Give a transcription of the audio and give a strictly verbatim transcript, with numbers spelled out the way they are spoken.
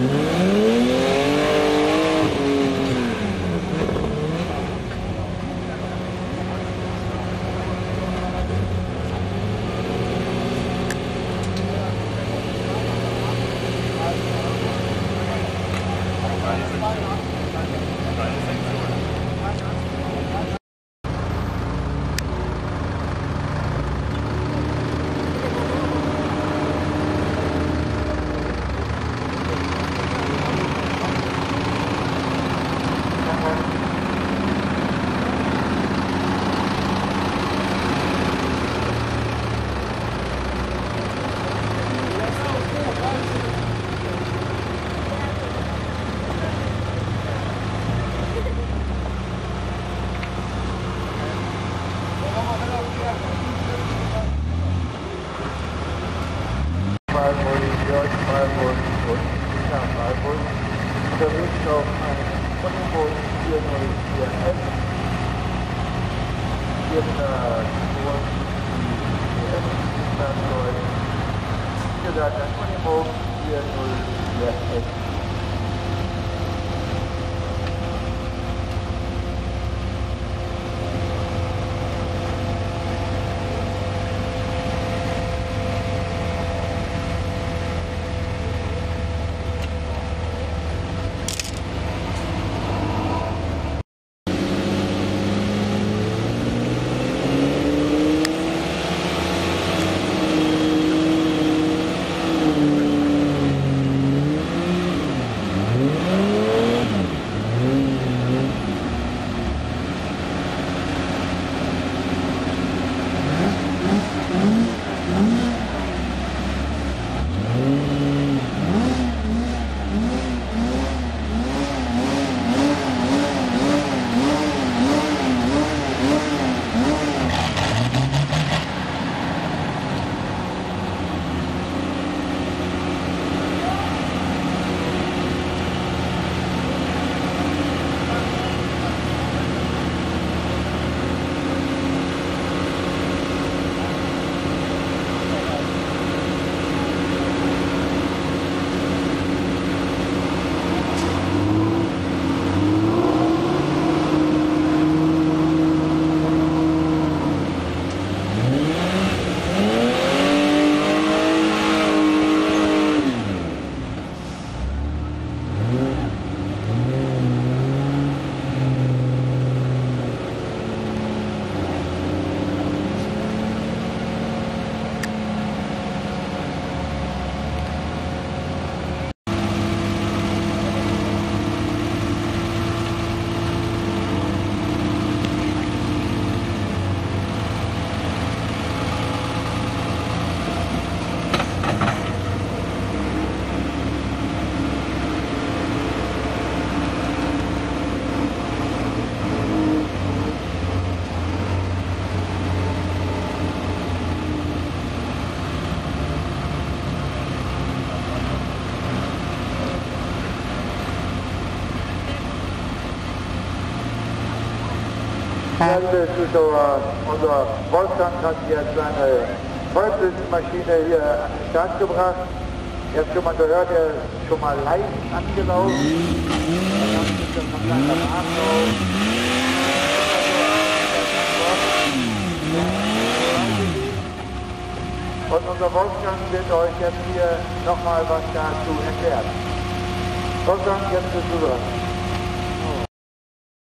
Unterwegs auf einem Volvo vier null vier F. Vierter Kurs, die F-Fahrzeug. Wie gesagt, ein Volvo vier null vier F. Liebe Zuschauer, unser Wolfgang hat jetzt seine Vollblitmaschine hier an den Start gebracht. Ihr habt schon mal gehört, er ist schon mal leicht angelaufen. Und unser Wolfgang wird euch jetzt hier nochmal was dazu erklären. Wolfgang, jetzt bist du dran.